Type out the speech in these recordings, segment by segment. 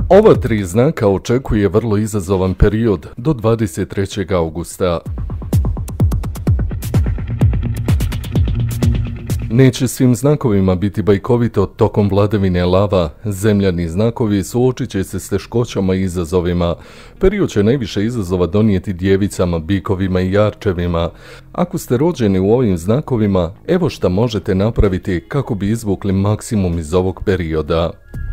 Ova tri znaka očekuje vrlo izazovan period do 23. augusta. Neće svim znakovima biti bajkovito tokom vladavine lava. Zemljani znakovi suočit će se s teškoćama i izazovima. Period će najviše izazova donijeti djevicama, bikovima i jarčevima. Ako ste rođeni u ovim znakovima, evo šta možete napraviti kako bi izvukli maksimum iz ovog perioda.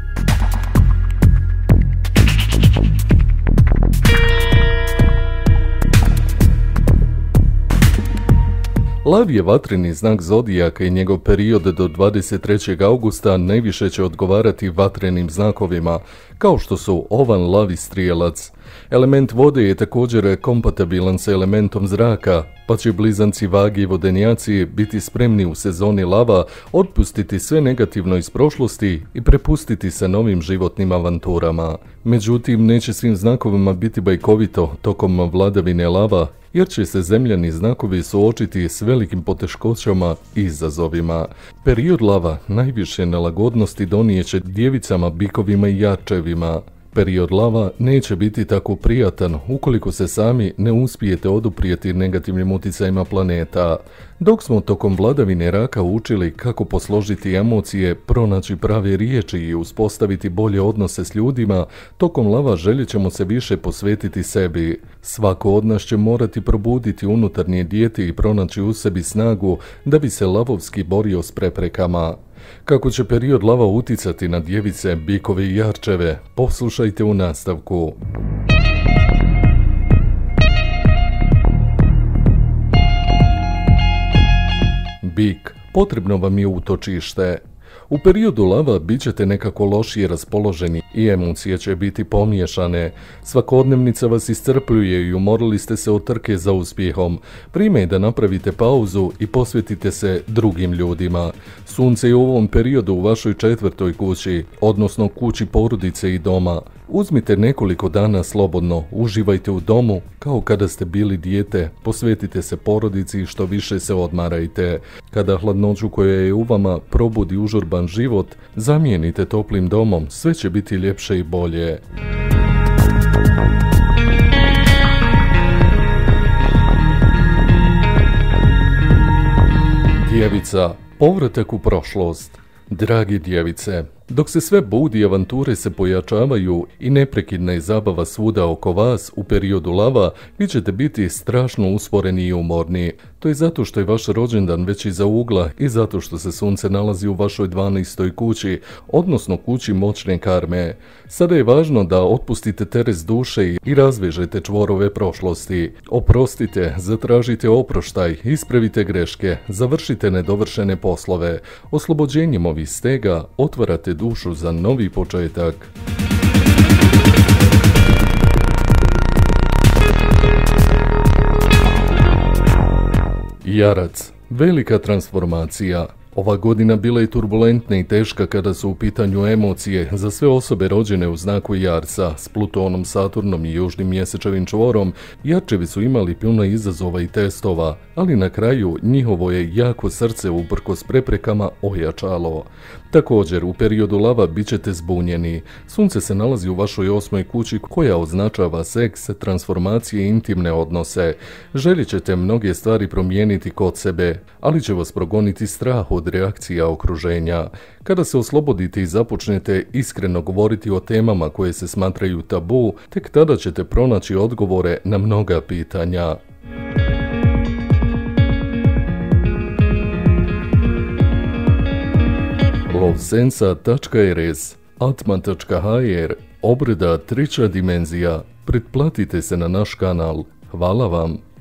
Lav je vatreni znak zodijaka i njegov period do 23. augusta najviše će odgovarati vatrenim znakovima, kao što su ovan, lav i strijelac. Element vode je također kompatibilan sa elementom zraka, pa će blizanci, vagi i vodenjaci biti spremni u sezoni lava otpustiti sve negativno iz prošlosti i prepustiti se novim životnim avanturama. Međutim, neće svim znakovima biti bajkovito tokom vladavine lava, jer će se zemljani znakovi suočiti s velikim poteškoćama i izazovima. Period lava najviše nelagodnosti donijeće djevicama, bikovima i jarčevima. Period lava neće biti tako prijatan ukoliko se sami ne uspijete oduprijeti negativnim utjecajima planeta. Dok smo tokom vladavine raka učili kako posložiti emocije, pronaći prave riječi i uspostaviti bolje odnose s ljudima, tokom lava željet ćemo se više posvetiti sebi. Svako od nas će morati probuditi unutarnje dijete i pronaći u sebi snagu da bi se lavovski borio s preprekama. Kako će period lava uticati na djevice, bikove i jarčeve, poslušajte u nastavku. Bik, potrebno vam je utočište. U periodu lava bit ćete nekako lošije raspoloženi i emocije će biti pomiješane. Svakodnevnica vas iscrpljuje i umorili ste se od trke za uspjehom. Vrijeme je da napravite pauzu i posvetite se drugim ljudima. Sunce je u ovom periodu u vašoj četvrtoj kući, odnosno kući porodice i doma. Uzmite nekoliko dana slobodno, uživajte u domu kao kada ste bili dijete, posvetite se porodici i što više se odmarajte. Kada hladnoću koja je u vama probudi užurban život, zamijenite toplim domom, sve će biti ljepše i bolje. Djevica, povratak u prošlost. Dragi djevice, dok se sve budi i avanture se pojačavaju i neprekidna je zabava svuda oko vas u periodu lava, vi ćete biti strašno usporeni i umorni. To je zato što je vaš rođendan već iza ugla i zato što se sunce nalazi u vašoj 12. kući, odnosno kući moćne karme. Sada je važno da otpustite teret duše i razvežete čvorove prošlosti. Oprostite, zatražite oproštaj, ispravite greške, završite nedovršene poslove. Oslobođenjem ovih stega otvarate dušu za novi početak. Jarac, velika transformacija. Ova godina bila je turbulentna i teška kada su u pitanju emocije za sve osobe rođene u znaku Jarca. S Plutonom, Saturnom i južnim mjesečevim čvorom Jarčevi su imali puno izazova i testova, ali na kraju njihovo je jako srce uprkos preprekama ojačalo. Također, u periodu lava bit ćete zbunjeni. Sunce se nalazi u vašoj 8. kući koja označava seks, transformacije i intimne odnose. Željet ćete mnoge stvari promijeniti kod sebe, ali će vas progoniti strah od reakcija okruženja. Kada se oslobodite i započnete iskreno govoriti o temama koje se smatraju tabu, tek tada ćete pronaći odgovore na mnoga pitanja. lovsensa.rs, atma.hr, obreda treća dimenzija. Pretplatite se na naš kanal. Hvala vam.